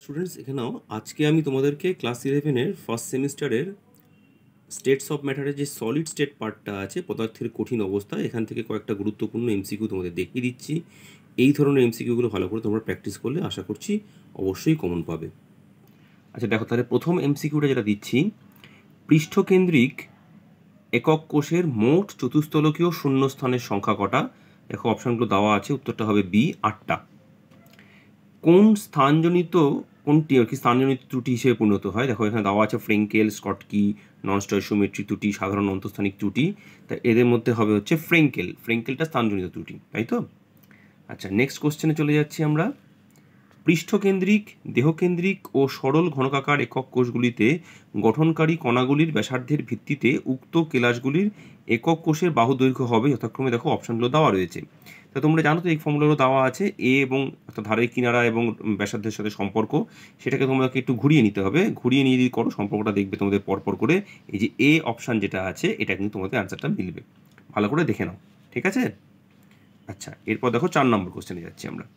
Students, এখানেও আজকে আমি তোমাদেরকে ক্লাস 11-এর ফার্স্ট সেমিস্টারের স্টেটস অফ ম্যাটারের যে সলিড স্টেট পার্টটা আছে, পদার্থের কঠিন অবস্থা, এখান থেকে কয়েকটা গুরুত্বপূর্ণ এমসিকিউ তোমাদের দেখিয়ে দিচ্ছি। এই ধরনের এমসিকিউগুলো ভালো করে তোমরা প্র্যাকটিস করলে আশা করছি অবশ্যই কমন পাবে। আচ্ছা দেখো, তাহলে প্রথম এমসিকিউটা যেটা দিচ্ছি, পৃষ্ঠকেন্দ্রিক একক কোষের মোট চতুস্থলকীয় শূন্যস্থানের সংখ্যা কটা? দেখো অপশানগুলো দেওয়া আছে, উত্তরটা হবে বি, 8টা। কোনটি আর কি স্থানজনিত ত্রুটি হিসেবে পরিণত হয়? দেখো এখানে দেওয়া আছে ফ্রেঙ্কেল, স্কটকি, নন স্টয়সিওমেট্রিক ত্রুটি, সাধারণ অন্তঃস্থানিক ত্রুটি। তা এদের মধ্যে হবে হচ্ছে ফ্রেঙ্কেলটা স্থানজনিত ত্রুটি, তাই তো? আচ্ছা, নেক্সট কোশ্চেনে চলে যাচ্ছি আমরা। পৃষ্ঠকেন্দ্রিক, দেহকেন্দ্রিক ও সরল ঘনকাকার একক কোষগুলিতে গঠনকারী কণাগুলির ব্যাসার্ধের ভিত্তিতে উক্ত কেলাসগুলির একক কোষের বাহু দৈর্ঘ্য হবে যথাক্রমে। দেখো অপশানগুলো দেওয়া রয়েছে। তা তোমরা জানো তো এই ফর্মুলাগুলো দেওয়া আছে, এ এবং ধারের কিনারা এবং ব্যাসার্ধের সাথে সম্পর্ক, সেটাকে তোমাকে একটু ঘুরিয়ে নিতে হবে। ঘুরিয়ে নিয়ে যদি করো সম্পর্কটা দেখবে তোমাদের পরপর করে এই যে এ অপশান যেটা আছে এটা কিন্তু তোমাদের অ্যান্সারটা মিলবে। ভালো করে দেখে নাও, ঠিক আছে? আচ্ছা, এরপর দেখো 4 নম্বর কোশ্চেনে যাচ্ছি আমরা।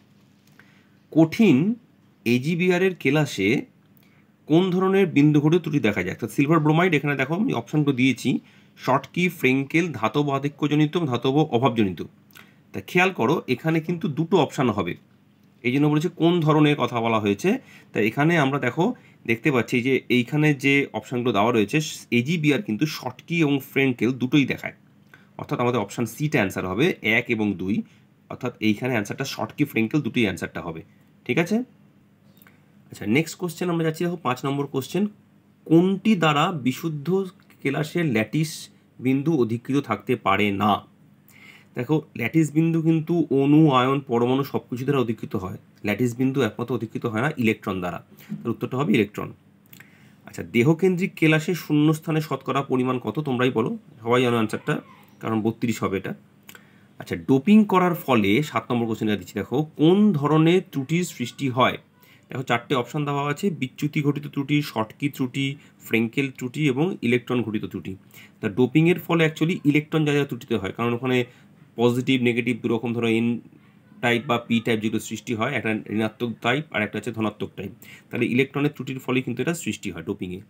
কঠিন এজিবিআরের কেলাসে কোন ধরনের বিন্দুঘটিত ত্রুটি দেখা যায়? অর্থাৎ সিলভার ব্রোমাইড, এখানে দেখো আমি অপশানগুলো দিয়েছি, শর্টকি, ফ্রেঙ্কেল, ধাতব আধিক্যজনিত, ধাতব অভাবজনিত। তা খেয়াল করো এখানে কিন্তু দুটো অপশান হবে, এই জন্য বলেছে কোন ধরনের কথা বলা হয়েছে। তা এখানে আমরা দেখো দেখতে পাচ্ছি যে এইখানে যে অপশানগুলো দেওয়া রয়েছে এজিবিআর কিন্তু শর্টকি এবং ফ্রেঙ্কেল দুটোই দেখায়, অর্থাৎ আমাদের অপশান সিটা অ্যান্সার হবে 1 এবং 2, অর্থাৎ এইখানে অ্যান্সারটা শর্টকি ফ্রেঙ্কেল দুটোই অ্যান্সারটা হবে, ঠিক আছে? আচ্ছা, নেক্সট কোশ্চেন আমরা যাচ্ছি। দেখো 5 নম্বর কোশ্চেন, কোনটি দ্বারা বিশুদ্ধ কেলাসের ল্যাটিস বিন্দু অধিকৃত থাকতে পারে না? দেখো ল্যাটিস বিন্দু কিন্তু অণু, আয়ন, পরমাণু সব কিছু দ্বারা অধিকৃত হয়। ল্যাটিস বিন্দু একমাত্র অধিকৃত হয় না ইলেকট্রন দ্বারা, তার উত্তরটা হবে ইলেকট্রন। আচ্ছা, দেহকেন্দ্রিক কেলাসের শূন্যস্থানে শতকরা পরিমাণ কত? তোমরাই বলো, সবাই জানো অ্যান্সারটা, কারণ 32 হবে এটা। আচ্ছা, ডোপিং করার ফলে 7 নম্বর কোশ্চেনটা দিচ্ছি, দেখো কোন ধরনের ত্রুটির সৃষ্টি হয়? দেখো 4টে অপশান দেওয়া আছে, বিচ্যুতি ঘটিত ত্রুটি, শর্টকি ত্রুটি, ফ্রেঙ্কেল ত্রুটি এবং ইলেকট্রন ঘটিত ত্রুটি। তা ডোপিংয়ের ফলে অ্যাকচুয়ালি ইলেকট্রন যা যা ত্রুটিতে হয়, কারণ ওখানে পজিটিভ নেগেটিভ দুরকম ধরো এন টাইপ বা পি টাইপ যেগুলো সৃষ্টি হয়, একটা ঋণাত্মক টাইপ আর একটা হচ্ছে ধনাত্মক টাইপ, তাহলে ইলেকট্রনের ত্রুটির ফলে কিন্তু এটা সৃষ্টি হয় ডোপিংয়ে।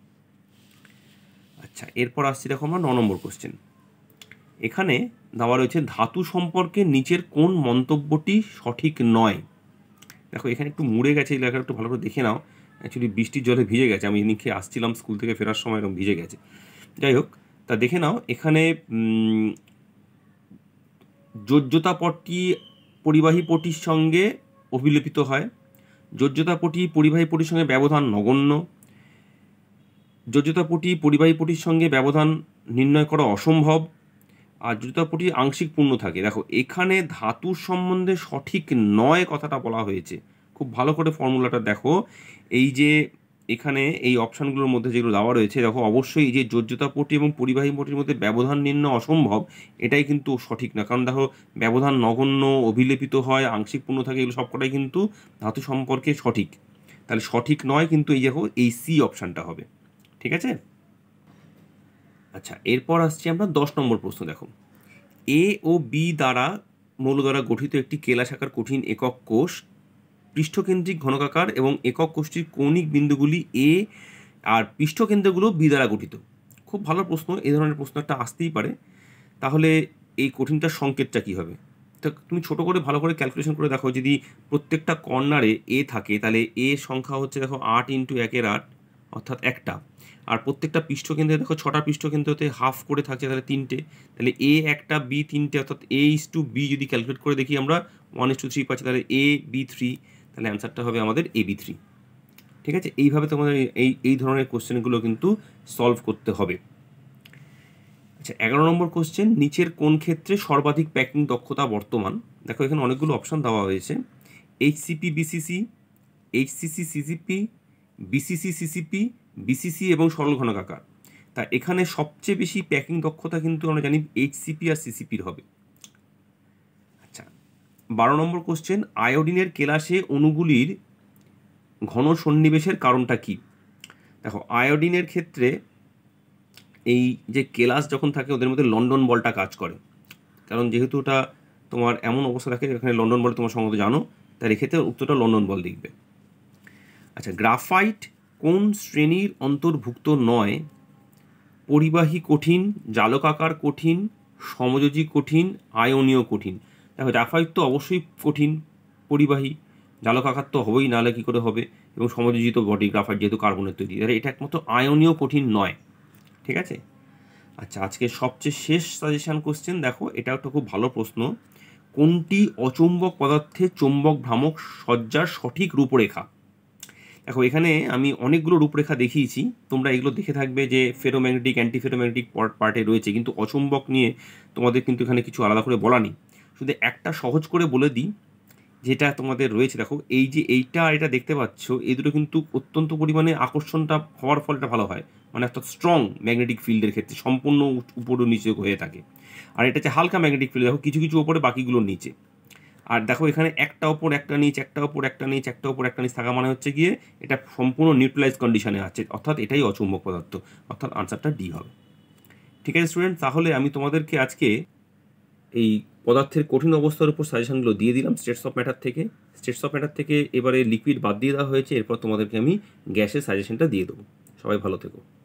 আচ্ছা, এরপর আসছি দেখো আমরা 9 নম্বর কোশ্চেন। এখানে দেওয়া রয়েছে ধাতু সম্পর্কে নিচের কোন মন্তব্যটি সঠিক নয়? দেখো এখানে একটু মুড়ে গেছে এই লেখাটা, একটু ভালো করে দেখে নাও। অ্যাকচুয়ালি বৃষ্টির জলে ভিজে গেছে, আমি এদিকে আসছিলাম স্কুল থেকে ফেরার সময় এরকম ভিজে গেছে। যাই হোক, তা দেখে নাও এখানে যোজ্যতা পটটি পরিবাহী পটির সঙ্গে অভিলেপিত হয়, যোজ্যতা পটি পরিবাহী পটির সঙ্গে ব্যবধান নগণ্য, যোজ্যতা পটি পরিবাহী পটির সঙ্গে ব্যবধান নির্ণয় করা অসম্ভব, আর যোজ্যতা পটি আংশিক পূর্ণ থাকে। দেখো এখানে ধাতুর সম্বন্ধে সঠিক নয় কথাটা বলা হয়েছে, খুব ভালো করে ফর্মুলাটা দেখো। এই যে এখানে এই অপশানগুলোর মধ্যে যেগুলো দেওয়া রয়েছে, দেখো অবশ্যই এই যে যোজ্যতা পটি এবং পরিবাহী পটির মধ্যে ব্যবধান নির্ণয় অসম্ভব, এটাই কিন্তু সঠিক না, কারণ দেখো ব্যবধান নগণ্য, অভিলেপিত হয়, আংশিক পূর্ণ থাকে, এগুলো সবকটাই কিন্তু ধাতু সম্পর্কে সঠিক। তাহলে সঠিক নয় কিন্তু এই দেখো এই সি অপশানটা হবে, ঠিক আছে? আচ্ছা, এরপর আসছি আমরা 10 নম্বর প্রশ্ন। দেখো এ ও বি দ্বারা মৌল দ্বারা গঠিত একটি কেলাসাকার কঠিন একক কোষ, পৃষ্ঠকেন্দ্রিক ঘনকাকার এবং একক কোষটির কৌণিক বিন্দুগুলি এ আর পৃষ্ঠকেন্দ্রগুলো বি দ্বারা গঠিত। খুব ভালো প্রশ্ন, এই ধরনের প্রশ্ন একটা আসতেই পারে। তাহলে এই কঠিনটার সংকেতটা কী হবে? তো তুমি ছোটো করে ভালো করে ক্যালকুলেশন করে দেখো, যদি প্রত্যেকটা কর্নারে এ থাকে তাহলে এ সংখ্যা হচ্ছে দেখো 8 × 1 = 8, অর্থাৎ একটা। আর প্রত্যেকটা পৃষ্ঠকেন্দ্রে দেখো 6টা পৃষ্ঠকেন্দ্রতে হাফ করে থাকছে, তাহলে 3টে, তাহলে এ একটা, বি 3টে, অর্থাৎ A/B যদি ক্যালকুলেট করে দেখি আমরা 1:3 পাচ্ছি, তাহলে AB3, তাহলে অ্যান্সারটা হবে আমাদের AB3, ঠিক আছে? এইভাবে তোমাদের এই ধরনের কোশ্চেনগুলো কিন্তু সলভ করতে হবে। আচ্ছা, 11 নম্বর কোশ্চেন, নিচের কোন ক্ষেত্রে সর্বাধিক প্যাকিং দক্ষতা বর্তমান? দেখো এখানে অনেকগুলো অপশান দেওয়া হয়েছে, HCP/BCC, HCC/CCP, BCC/CCP, BCC এবং সরল ঘনকাকার। তা এখানে সবচেয়ে বেশি প্যাকিং দক্ষতা কিন্তু আমরা জানি HCP আর CCPর হবে। আচ্ছা, 12 নম্বর কোশ্চেন, আয়োডিনের কেলাসে অণুগুলির ঘন সন্নিবেশের কারণটা কি? দেখো আয়োডিনের ক্ষেত্রে এই যে কেলাস যখন থাকে ওদের মধ্যে লন্ডন বলটা কাজ করে, কারণ যেহেতু ওটা তোমার এমন অবস্থা থাকে এখানে লন্ডন বল তোমার সম্ভবত জানো, তার এক্ষেত্রে উত্তরটা লন্ডন বল লিখবে। আচ্ছা, গ্রাফাইট কোন শ্রেণীর অন্তর্ভুক্ত নয়? পরিবাহী কঠিন, জালকাকার কঠিন, সমযোজী কঠিন, আয়নীয় কঠিন। দেখো গ্রাফাইট তো অবশ্যই কঠিন, পরিবাহী, জালকাকার তো হবেই, নাহলে কী করে হবে, এবং সমযোজী তো বডি, গ্রাফাইট যেহেতু কার্বনের তৈরি, তাহলে এটা একমাত্র আয়নীয় কঠিন নয়। ঠিক আছে। আচ্ছা, আজকে সবচেয়ে শেষ সাজেশন কোশ্চেন দেখো, এটা একটা খুব ভালো প্রশ্ন। কোনটি অচুম্বক পদার্থের চুম্বক ভ্রামক সজ্জার সঠিক রূপরেখা? দেখো এখানে আমি অনেকগুলো রূপরেখা দেখিয়েছি, তোমরা এগুলো দেখে থাকবে যে ফেরোম্যাগনেটিক, অ্যান্টি ফেরোম্যাগনেটিক পার্টে রয়েছে, কিন্তু অচুম্বক নিয়ে তোমাদের কিন্তু এখানে কিছু আলাদা করে বলা নেই। শুধু একটা সহজ করে বলে দিই যেটা তোমাদের রয়েছে। দেখো এই যে এইটা আর এটা দেখতে পাচ্ছ, এই দুটো কিন্তু অত্যন্ত পরিমাণে আকর্ষণটা হওয়ার ফলটা ভালো হয়, মানে একটা স্ট্রং ম্যাগনেটিক ফিল্ডের ক্ষেত্রে সম্পূর্ণ উপরে নিচে হয়ে থাকে। আর এটা হচ্ছে হালকা ম্যাগনেটিক ফিল্ড, দেখো কিছু কিছু ওপরে, বাকিগুলোর নিচে। আর দেখো এখানে একটা ওপর একটা নিচ, একটা ওপর একটা নিচ, একটা ওপর একটা নিচ থাকা মানে হচ্ছে গিয়ে এটা সম্পূর্ণ নিউট্রালাইজ কন্ডিশনে আছে, অর্থাৎ এটাই অচুম্বক পদার্থ, অর্থাৎ আনসারটা ডি হবে। ঠিক আছে স্টুডেন্ট, তাহলে আমি তোমাদেরকে আজকে এই পদার্থের কঠিন অবস্থার উপর সাজেশনগুলো দিয়ে দিলাম স্টেটস অফ ম্যাটার থেকে। স্টেটস অফ ম্যাটার থেকে এবারে লিকুইড বাদ দিয়ে দেওয়া হয়েছে, এরপর তোমাদেরকে আমি গ্যাসের সাজেশনটা দিয়ে দেবো। সবাই ভালো থেকো।